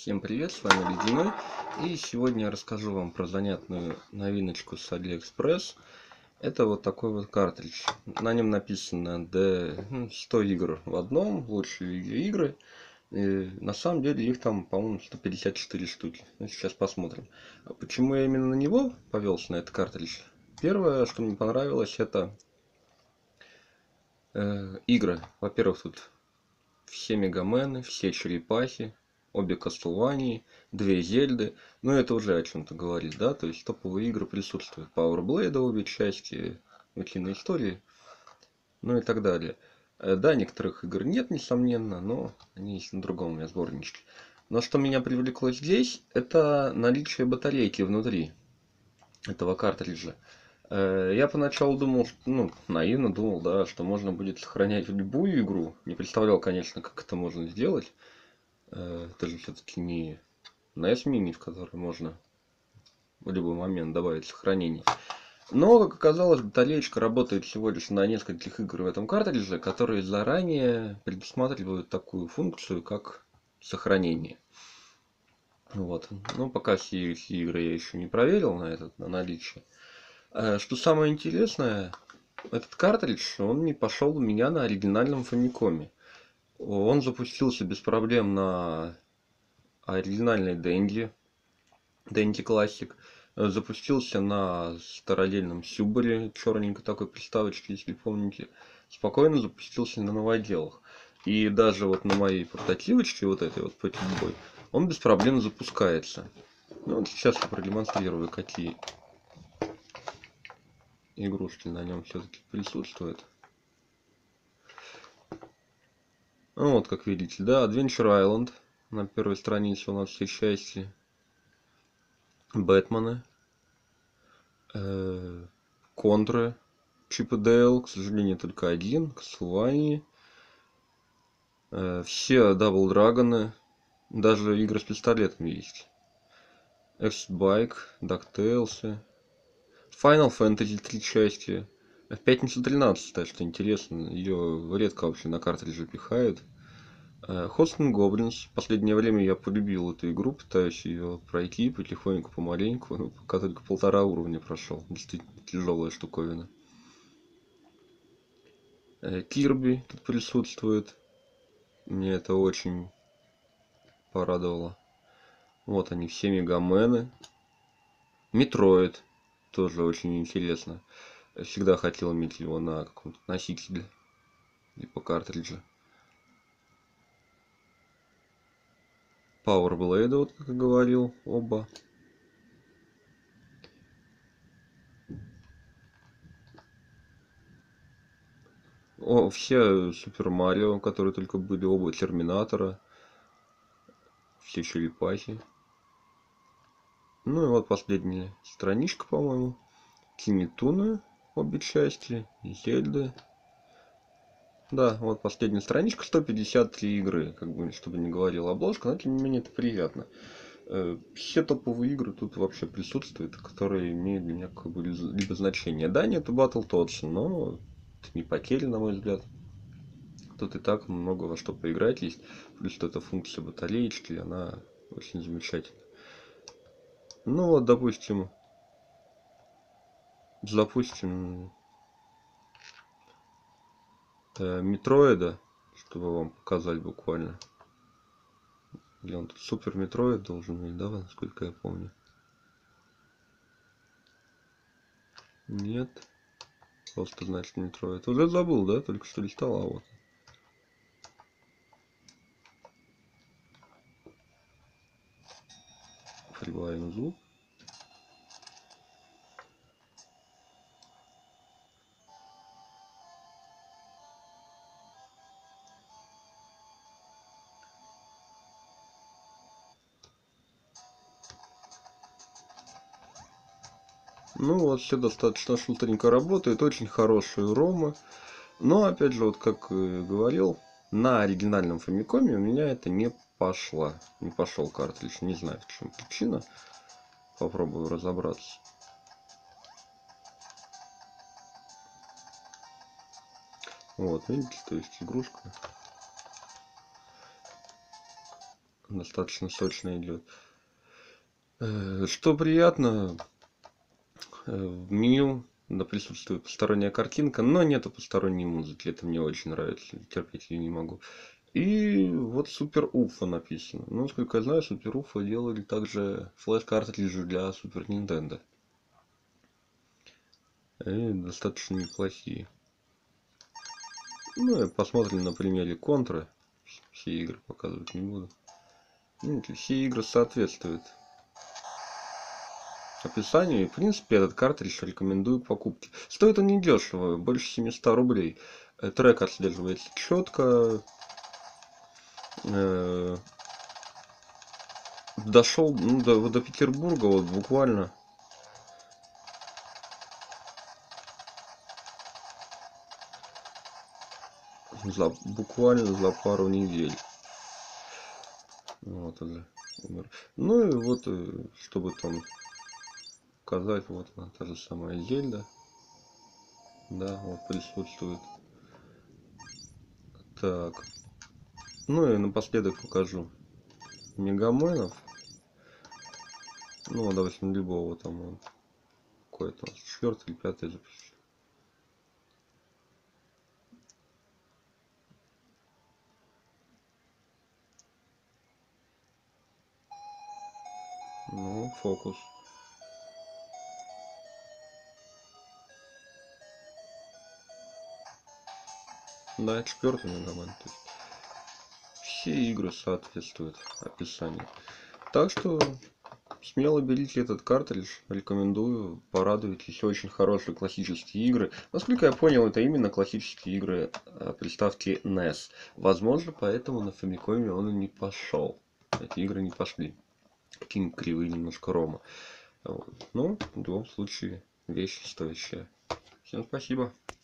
Всем привет, с вами Ледяной. И сегодня я расскажу вам про занятную новиночку с AliExpress. Это вот такой вот картридж. На нем написано 100 игр в одном, лучшие видеоигры. И на самом деле их там, по-моему, 154 штуки. Ну, сейчас посмотрим. А почему я именно на него повелся, на этот картридж? Первое, что мне понравилось, это игры. Во-первых, тут все Мегамены, все черепахи, обе Castlevania, две Зельды. Ну, это уже о чем-то говорит, да? То есть топовые игры присутствуют. Power Blade, обе части, Утиной истории, ну и так далее. Да, некоторых игр нет, несомненно, но они есть на другом у меня сборничке. Но что меня привлекло здесь, это наличие батарейки внутри этого картриджа. Я поначалу думал, ну, наивно думал, да, что можно будет сохранять любую игру. Не представлял, конечно, как это можно сделать. Это же все-таки не NES Mini, в который можно в любой момент добавить сохранение. Но, как оказалось, батареечка работает всего лишь на нескольких игр в этом картридже, которые заранее предусматривают такую функцию, как сохранение. Вот. Но пока все игры я еще не проверил на наличие. Что самое интересное, этот картридж, он не пошел у меня на оригинальном Фамикоме. Он запустился без проблем на оригинальной Dendy Classic. Запустился на стародельном Сюбаре, черненькой такой приставочке, если помните. Спокойно запустился на новоделах. И даже вот на моей портативочке, вот этой вот Pocket Boy, он без проблем запускается. Ну, вот сейчас я продемонстрирую, какие игрушки на нем все-таки присутствуют. Ну, вот, как видите, да, Adventure Island. На первой странице у нас все части. Бэтмены. Контры. Чип и Дейл, к сожалению, только один. Castlevania. Все Double Dragon. Даже игры с пистолетом есть. X-Bike, DuckTales. Final Fantasy 3 части. В пятницу 13, что интересно. Ее редко вообще на картридже пихают. Host and Goblins. В последнее время я полюбил эту игру, пытаюсь ее пройти потихоньку, помаленьку. Ну, пока только 1,5 уровня прошел. Действительно тяжелая штуковина. Кирби тут присутствует. Мне это очень порадовало. Вот они, все Мегамены. Метроид. Тоже очень интересно. Всегда хотел иметь его на каком-то носителе. Типа картриджа. Power Blade, вот как я говорил, оба. Все Супер Марио, которые только были, оба Терминатора. Все черепахи. Ну и вот последняя страничка, по-моему. Тинитуны, обе части. Зельды. Да, вот последняя страничка, 153 игры, как бы, чтобы не говорила обложка, но тем не менее это приятно. Все топовые игры тут вообще присутствуют, которые имеют для меня какое-либо значение. Да, нету Battletoads, но это не потеря, на мой взгляд. Тут и так много во что поиграть есть. Плюс что эта функция батареечки, она очень замечательная. Ну вот, допустим, запустим Метроида, чтобы вам показать буквально. Или он тут Супер Метроид должен быть, да, насколько я помню. Нет. Просто значит Метроид. Уже забыл, да? Только что листал, а вот. Прибавим звук. Ну вот, все достаточно шустренько работает. Очень хорошие ромы. Но, опять же, вот как и говорил, на оригинальном Фамикоме у меня это не пошло. Не пошел картридж. Не знаю, в чем причина. Попробую разобраться. Вот, видите, то есть игрушка достаточно сочно идет. Что приятно, в меню да, присутствует посторонняя картинка, но нету посторонней музыки. Это мне очень нравится, терпеть ее не могу. И вот Супер Уфа написано. Ну, насколько я знаю, Супер Уфа делали также флеш-картриджи для Супер Нинтендо. И достаточно неплохие. Ну, и посмотрим на примере Контры. Все игры показывать не буду. Видите, все игры соответствуют описанию. И, в принципе, этот картридж рекомендую к покупке. Стоит он недешево, больше 700 рублей. Трек отслеживается четко. Дошел ну, до Петербурга вот буквально за пару недель. Вот уже умер. Ну и вот, чтобы там показать, вот она, та же самая Зельда. Да, вот присутствует. Так. Ну и напоследок покажу Мегаменов. Ну, допустим, любого там вот, какой-то 4-й или 5-й запись. Ну, фокус. Да, 4-й Мегамен. То есть все игры соответствуют описанию. Так что смело берите этот картридж, рекомендую, порадуйтесь, очень хорошие классические игры. Насколько я понял, это именно классические игры приставки NES. Возможно, поэтому на Famicom он и не пошел. Эти игры не пошли. Какие кривые немножко рома. Вот. Но в любом случае вещь стоящая. Всем спасибо.